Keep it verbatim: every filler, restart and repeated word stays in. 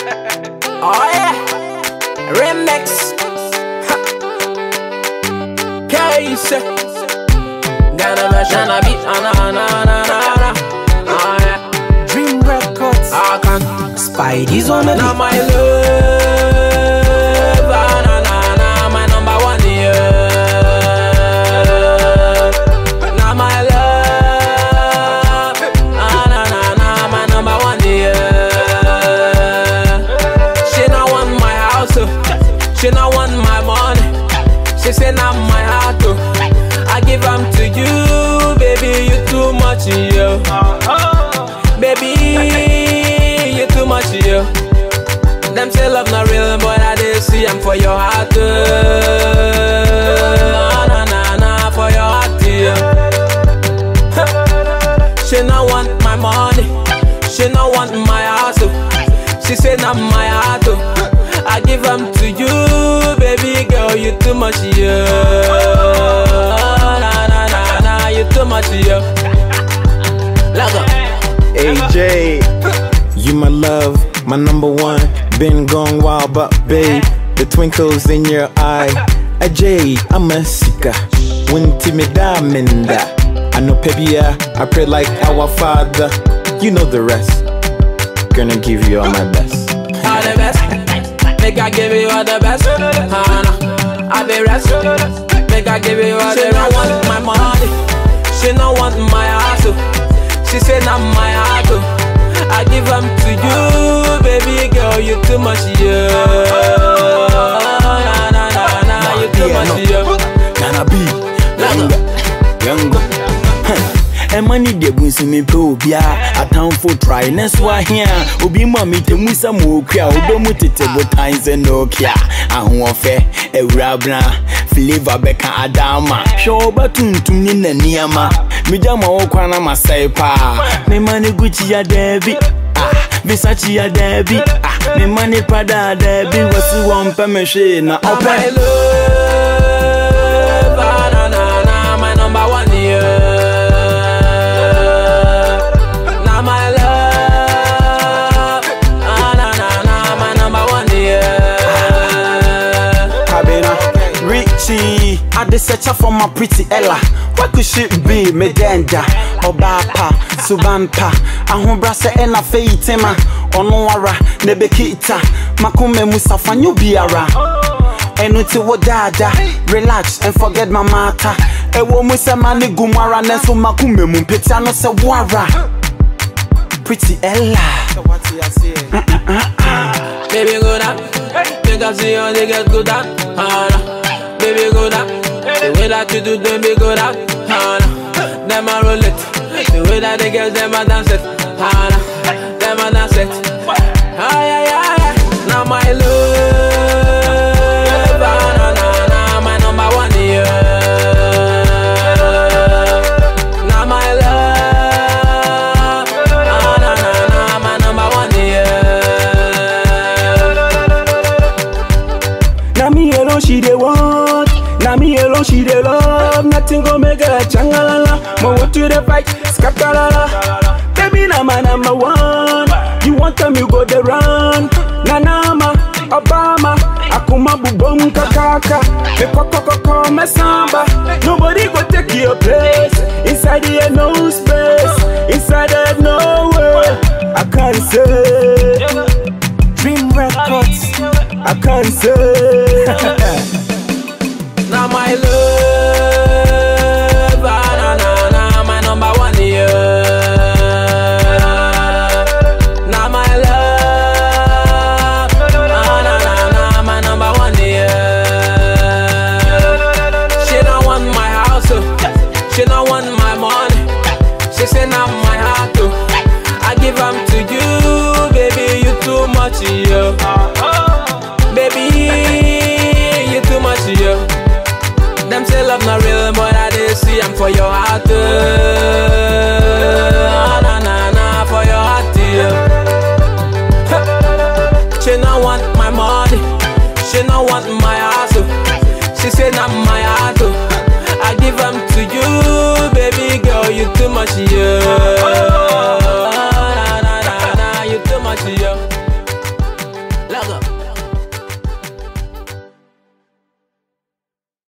Oh yeah, remix. Case. Gonna mash on a beat, na na na na na. Oh yeah, Dream Records. I can. Spidey's on the Now my love, ah, na na na, my number one yeah. Now my love, ah, na na na, my number one yeah. She not want my house, oh. She not want my money. She say not my heart, oh. I give them to you, baby, you too much yeah. Baby, you too much yeah. Them say love not real, but I did see I'm for your heart. Uh. Na na na, for your heart, yeah. She not want my money, she not want my house. Oh. She say not my heart. Oh. I give them to you, baby girl, you too much, yeah. Na na na na, you too much, yeah. Let go. A J, you my love, my number one. Been gone wild, but babe, the twinkles in your eye. A J, I'm a seeker. When timida minda, I know pebia. I pray like our Father. You know the rest. Gonna give you all my best. All the best. Make I give you all the best. Hana, I be rest. Make I give you all the best. She don't want my money. She don't want my heart. She say not my heart. I give them to you, baby girl, you too much, yeah. Na na na na, you too much, yeah. Gonna be younger, younger. And money they win some me pro bia. A town for try next one here. Obi mommy te musa mo kya. Obi mo tete bo times and no kya. Ahu ofe e rabna flavor beka adama. Show batun tumni na niama. Mijama okwa na masai pa. Me money Gucci ya Debbie. Ah, Versace ya Debbie. Ah, me money Prada Debbie. What's one pe me she na open. My love, ah, na na na, my number one yeah. Now my love, ah na na na, my number one yeah. Cabina, Richie, I the searcher for my pretty Ella. What could she be? Medenda, Obapa, Subampa, Ahumbrasa and a Feitima, Onwara, Nebekita, Makume Musafa, Nubiara. And until what dada, relax and forget my matter. A woman say mani gumara, Nesu Makume Mumpetano Sawara. Pretty Ella. Baby go down, think I see how they get good down. Baby go down, the way that you do them be good down. Them a roll it, the way that they get them a dance it. Them a dance it. Ah yeah yeah yeah. Now my love, ah na na na, my number one yeah. Now my love, ah na na na, my number one yeah. Na me alone she dey want, na me alone she dey love. Nothing gon' make her changalala. Mo want to the fight, scatalala. Baby na my number one. You want time you go the run. Nanama, Obama, Akuma bubom kakaka. Me koko koko me samba. Nobody go take your place. Inside here no space. Inside there no way. I can't say. Dream Records. I can't say. Now my love.